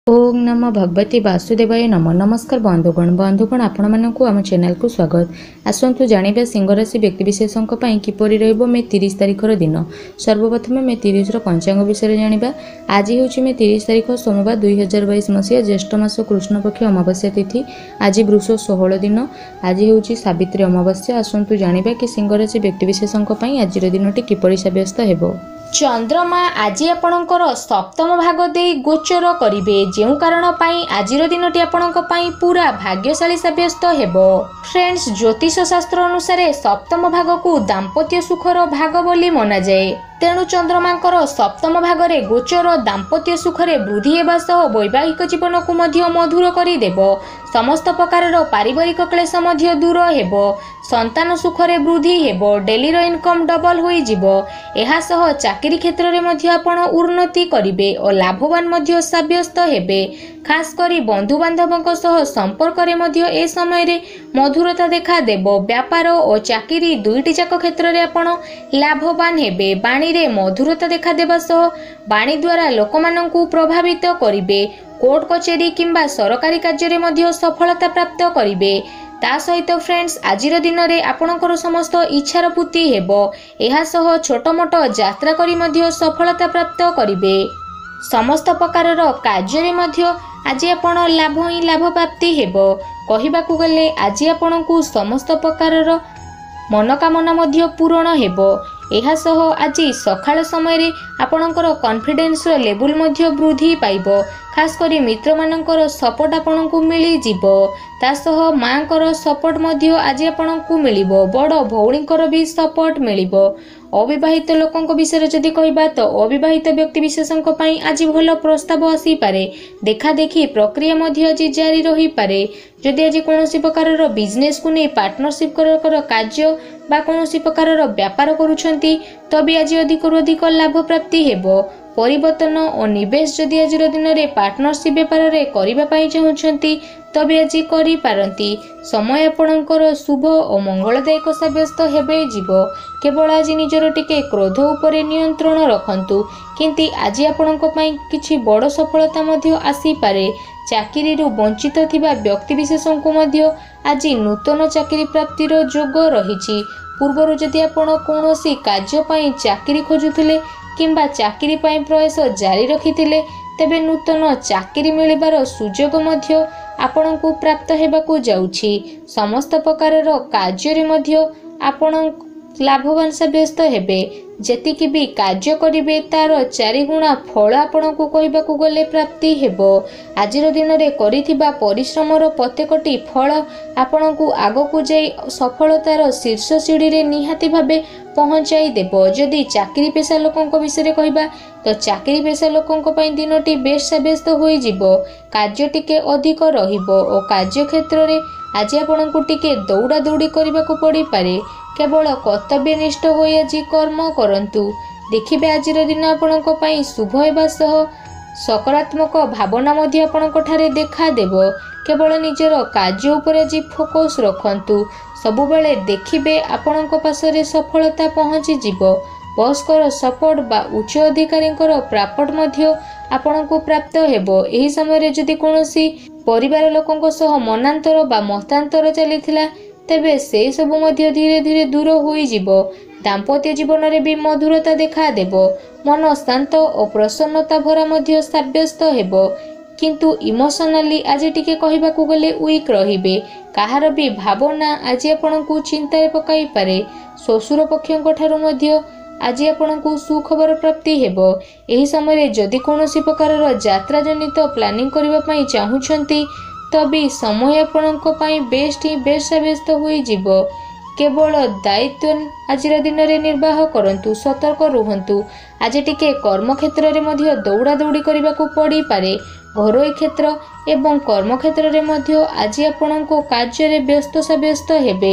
ओम नमो भगवती वासुदेवाय नमो। नमस्कार बंधुगण आपण मानक आम चैनल को स्वागत। आसतु जानिबा सिंह राशि व्यक्तिविशेषों किपरि रहिबो मे 30 तारिखर दिन। सर्वप्रथम मे 30 पंचांग विषय जानिबा। आज होछि मे 30 तारिख सोमवार 2022 मसीहा ज्येष्ठ मास कृष्ण पक्ष अमावास्या तिथि। आज वृष 16 दिन। आज होछि सावित्री अमावास्या। आसतु जानिबा कि सिंह राशि व्यक्तिविशेषों आज दिनटी किपरि साब्यस्त हेबो। चंद्रमा आज आपणकर सप्तम भाग दे गोचर करिवे, जेउ कारण पाई आजिर दिनटी आपणक पाई पूरा भाग्यशाली साब्यस्त हेबो। फ्रेंड्स, ज्योतिष शास्त्र अनुसार सप्तम भाग को दाम्पत्य सुखर भाग बोली मना जाए। तेणु चंद्रमांकर सप्तम भागरे गोचर दाम्पत्य सुखरे वृद्धि हेबा सह वैवाहिक जीवन को मध्य मधुर करि देबो। समस्त प्रकारर पारिवारिक क्लेश मध्य दूर हेबो। संतान सुखरे वृद्धि हेबो। डेली रो इनकम डबल होई जिवो। एहा सह चाकरी क्षेत्र रे मध्य आपण उन्नति करिवे और लाभवान मध्य साब्यस्त हेबे। खास करी बंधु बांधवक सह संपर्क रे मध्य ए समय रे मधुरता देखा देबो। व्यापार और चाकरी दुईटी जाक क्षेत्र रे आपण लाभवान हेबे। बाणी रे मधुरता देखा देबा सह बाणी द्वारा लोकमानंकु प्रभावित करिवे। कोर्ट कचेरी किंबा सरकारी कार्य रे मध्य सफलता प्राप्त करिवे। ता सहित फ्रेंड्स, आजिर दिन रे आपणकर समस्त इच्छार पूर्ति हेबो। एहा सह छोट मोट यात्रा करी मध्य सफलता प्राप्त करिवे। समस्त प्रकारर कार्य रे मध्य आज आपण लाभ ही लाभ प्राप्ति हेबो। कहिबाकू गले आज आपणकू समस्त प्रकारर मनोकामना मध्य पूरण हेबो। एहा सह आज सकाळ समय रे आपणकर कॉन्फिडेंस लेवल मध्य वृद्धि पाइबो। खास करी मित्र मानकर सपोर्ट आपणकू मिली जिवो। ता सह मांकर सपोर्ट मध्य आज आपणकू मिलिबो। बड़ भौणीकर भी सपोर्ट मिलिबो। अविवाहित लोकंक विषय जदि कहबा तो अविवाहित व्यक्ति विशेषंक पई आज भल प्रस्ताव आसी पारे। देखा देखी प्रक्रिया मध्य आज जारी रही पारे। जदि आज कोनोसी प्रकारर बिजनेस को नै पार्टनरशिप कर कार्य बा कोनोसी प्रकारर व्यापार करूछंती तबे आज अधिकरु अधिक लाभ प्राप्ति हेबो। परिवर्तन और निवेश जदि आज दिन में पार्टनरशिप व्यापार रे करिबा पई चाहुछंती तबे आज करि पारंती। समय आपणकर शुभ और मंगलदायक साब्यस्त हेबे जीवो। केवल आज निजर टिके क्रोध उपरे नियंत्रण रखंतु, किंतु आज आपणक पई किछि बड़ सफलता मध्य आसी पारे। चाकरी रु वंचित थिबा व्यक्ति विशेषों को मध्य आज नूतन चाकरी प्राप्तिर योग रहिछि। पूर्वरु जदि आपण कोनोसी कार्य पई चाकरी खोजुथिले किंबा चाकरी पई प्रयास जारी रखिथिले तेबे नूतन चाकरी मिलिबार सुयोग मध्य आपणकू प्राप्त हेबाकू जाउछि। समस्त प्रकारर कार्य रे मध्य आपण लाभवान साब्यस्त हेबे। जेतिकी भी कार्य करिवे तार 4 गुणा फल आपणकू कहबाकू गले प्राप्ति हेबो। आजिर दिन रे करिथिबा परिश्रमर प्रत्येकटी फल आपणकू आगकू जाई सफलतार शीर्ष सीढ़ी रे निहाती भाबे पहुंचाई देबो। जदि चाकरी पेशा लोकंक विषय कहबा तो चाकरी पेशा लोकंक पई दिनटी बेस साब्यस्त होई जिवो। कार्य टिके अधिक रहिबो और कार्य क्षेत्र रे आज आपणकू टिके दौड़ा दौड़ी करबाकू पड़ी पारे। केवल कर्तव्यनिष्ठ होई आज कर्म करंतु। देखिबे आजिर दिन आपणक पई शुभ हेबा सह सकारात्मक भावना मध्य आपणक ठारे देखा देबो। केवल निजर कार्य उपरे आज फोकस रखंतु। सबु बेले देखिबे आपणक पासरे सफलता पहुंची जिवो। बॉसकर सपोर्ट बा उच्च अधिकारींकर प्राप्त मध्य आपणकू प्राप्त हेबो। एही समय रे जदि कोनोसी परिवार लोकंक सह मनांतर बा मतांतर चलीथिला तेबे से सब मध्य धीरे धीरे दूर होई जिवो। दाम्पत्य जीवन रे भी मधुरता देखा देबो। मन शांत और प्रसन्नता भरा मध्य साब्यस्त हेबो। किंतु इमोशनली आज टिके कहबाकू गले वीक रहिबे। काहार भी भावना आज आपणकू चिंता पकाई पारे। ससुर पक्षंक ठारू मध्य आज आपणकू सुखबर प्राप्ति हेबो। एही समय रे जदि कोनोसी प्रकारर यात्रा जनित प्लानिंग करबा पई चाहुछंती तबे समय आपणक पई बेस्ट ही बेस्ट साब्यस्त होई जिवो। केवल दायित्व आजिर दिन रे निर्वाह करंतु। सतर्क रुहंतु। आज टिके कर्म क्षेत्र रे मध्य दौड़ा दौड़ी करबाकू पड़ी पारे। घरोई क्षेत्र एवं कर्म क्षेत्र रे मध्य आज आपणको कार्य रे व्यस्त साब्यस्त हेबे।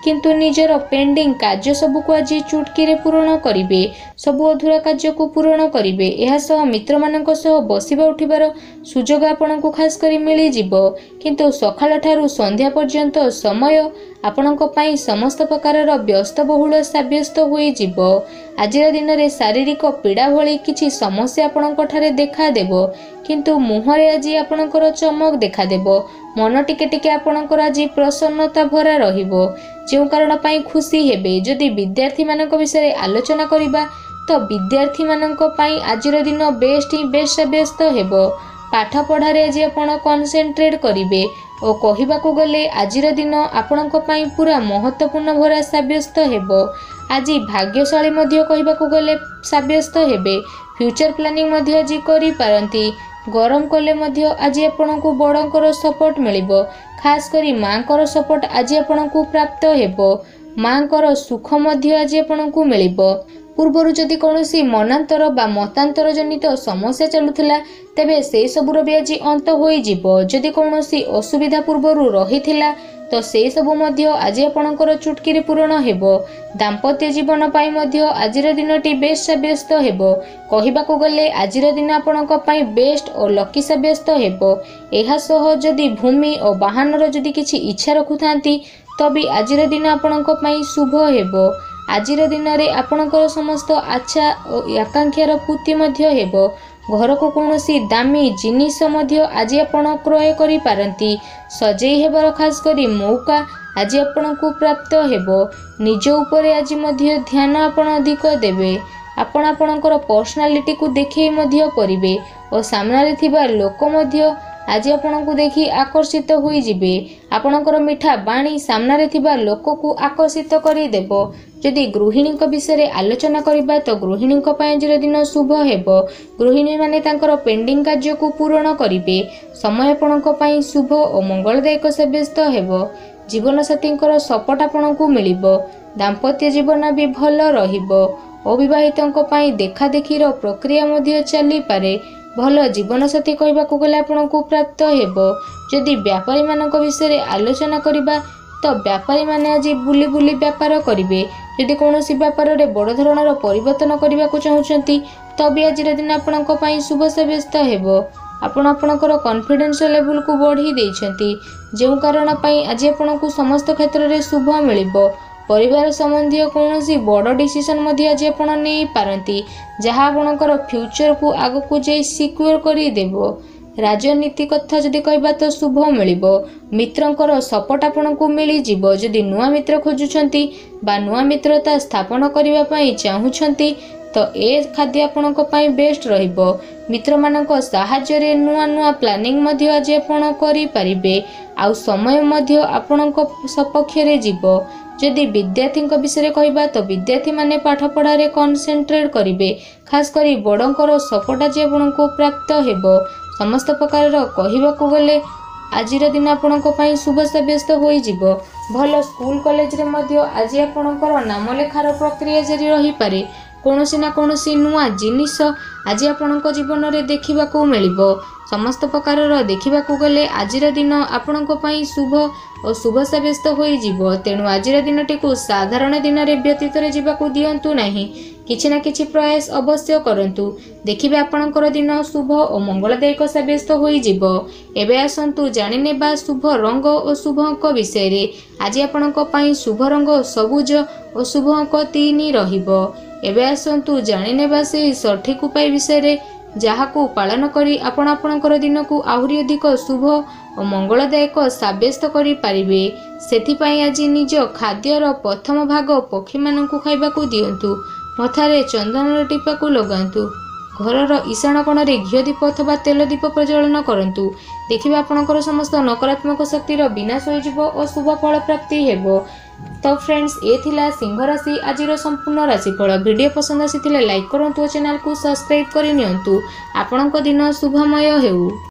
किंतु निजर पेंडिंग कार्य सबको आज चुटकी पूरण करेंगे। सबु अधूरा कार्य को पूरण करेंगे। यह मित्र मानक सह बसिबा उठिबार सुजोग आपनको खास करी मिली जिवो। किंतु सकाळ ठारू संध्या पर्यंत समय आपणक पई समस्त प्रकारर व्यस्तबहुल साब्यस्त होई जिवो। आजिर दिन रे शारीरिक पीड़ा भली किछि समस्या आपणक ठारे देखा देबो। किंतु मुहरे आज आपणकर चमक देखा देबो। मन टिके टिके आपणकर आज प्रसन्नता भरा रहिबो। जेउ कारण पई खुशी हेबे। जदि विद्यार्थी मानक विषय आलोचना करिबा तो विद्यार्थी मानक पई आजिर दिन बेस्ट साब्यस्त हेबो। पाठ पढ़ारे आज आपण कॉन्सेंट्रेट करिवे और कहिबाकू गले आजिर दिन आपणक पई पूरा महत्वपूर्ण भरा साब्यस्त हेबो। आज भाग्यशाली मध्य कहिबाकू गले साब्यस्त हेबे। फ्यूचर प्लानिंग मध्य आज करि पारंती। गरम कले मध्य आज आपणकू बड़ंकर सपोर्ट मिलिबो। खास करी मांकर सपोर्ट आज आपणकू प्राप्त हेबो। मांकर सुख मध्य आज आपणकू मिलिबो। पूर्वर जदि कौनसी मनांतर बा मतांतर जनित समस्या चलुथिला तेबे से सबुर भी आज अंत होई जिवो। जदि कौनसी असुविधा पूर्वर रहिथिला तो से सबु मध्य आज आपणकर चुटकी पूरण हेबो। दाम्पत्य जीवन पाई मध्य आजिर दिनटी बेस्ट साब्यस्त हेबो। कहिबाकू गले आजिर दिन आपणक पाई बेस्ट और लकी साब्यस्त हेबो। एहा सह जदि भूमि और वाहनर जदि किछि इच्छा रखुथांती तबे आजिर दिन आपणक पाई शुभ हेबो। आजिर दिन रे आपणकर समस्त आच्छा और आकांक्षार पूर्ति मध्य हेबो। घर को कौनसी दामी जिनिस मध्य आज आपण क्रय करि पारंती। सजेई हेबार खास करी मौका आज आपणकू प्राप्त हेबो। निज उपरे आज मध्य ध्यान आपण अधिक देबे। आपण आपणकर पर्सनालिटी को देखै मध्य परिबे और सामने थिबा लोक मध्य आज आपणकू देखि आकर्षित होई जिबे। आपणकर मिठा बाणी सामने थिबा लोक को आकर्षित करि देबो। जदि गृहिणी विषय आलोचना करिबा तो गृहिणी आजिर दिन शुभ हेबो। गृहिणी माने तांकर पेंडिंग कार्य को पूर्ण करिवे। समय आपणक पई शुभ और मंगलदायक साब्यस्त हेबो। जीवन साथींकर सपोर्ट आपणकू मिलिबो। दाम्पत्य जीवन भी भल रहिबो। अविवाहितंक पई देखा देखीर प्रक्रिया मध्य चली पारे। भल जीवन साथी कहबाकू गले आपणकू प्राप्त हेबो। जदि व्यापारी मानक विषय आलोचना करिबा तो व्यापारी माने आज बुली बुली व्यापार करिवे। जदि कौनसी व्यापार रे बड़ धरणर परिवर्तन करने को चाहूँगी तबे आजिर दिन आपणक पई शुभ साब्यस्त हेबो। आपण आपणकर कॉन्फिडेंस लेवल को बढ़ी देइछंती जेउ कारण पई आज आपणकू समस्त क्षेत्र रे शुभ मिलिबो। परिवार संबंधी कौनसी बड़ डिसीजन मध्य आज आपण नै पारंती जहाँ आपणकर फ्यूचर को आग को जाई सिक्योर करि देबो। राजनीति कथा जदि कहबा तो शुभ मिलिबो। मित्रंकर सपोर्ट आपणकू मिली जिवो। जदि नुआ मित्र खोजुछंती बा नुआ मित्रता स्थापन करिबा पई चाहुछंती तो ए खाद्य आपणक पई बेस्ट रहिबो। मित्र मानक सहाय्य रे नुआ नुआ प्लानिंग मध्य आज आपण करि परिबे। आ समय मध्य आपणक सपक्ष रे जिवो। जदि विद्यार्थी विषय कहबा तो विद्यार्थी माने पाठ पढ़ारे कॉन्सेंट्रेट करिवे। खास करी बड़ंकर सपोर्ट आज आपणकू प्राप्त हेबो। समस्त प्रकार कहबाकू गले आजिर दिन आपणक पई शुभ साब्यस्त होई जिवो। भल स्कूल कॉलेज रे मध्य आज आपणकर नाम लेखार प्रक्रिया जारी रही पारे। कौनसी ना कौनसी नुआ जिनिस आज आपणक जीवन रे देखिबाकू मिलिबो। समस्त प्रकार देखिबाकू गले आजिर दिन आपणक पई शुभ और शुभ साब्यस्त होई जिवो। तेणु आजिर दिनटी को साधारण दिन रे व्यतीत रे जिबाकू दियंतु नाही। किछि ना किछि प्रयास अवश्य करंतु। देखिबे आपणकर दिन शुभ और मंगलदायक साब्यस्त होई जिवो। एबे आसंतु जानि नेबा शुभ रंग और शुभ अंक विषय रे। आज आपणक पई शुभ रंग सबुज और शुभ अंक 3 रहिबो। एबे आसंतु जानि नेबा से सठिक उपाय विषय रे जहाकू पालन करी आपण आपणकर दिन को आहुरी अधिक शुभ और मंगलदायक साब्यस्त करि पारिबे। सेथिपाई आज निज खाद्यर प्रथम भाग पक्षी मानकू खाइबाकू दियंतु। मथारे चंदन टीपा को लगांतु। घरर ईशान कोण रे घिओ दीप अथवा तेल दीप प्रज्वलन करंतु। देखिबा आपणकर समस्त नकारात्मक शक्तिर विनाश होई जिवो और शुभ फल प्राप्ति हेबो। तो फ्रेंड्स ए थिला सिंह राशि आजिर संपूर्ण राशिफल। वीडियो पसंद आसीथिले लाइक करंतु और चैनल को सब्सक्राइब करि नियंतु। आपणक दिन शुभमय हेउ।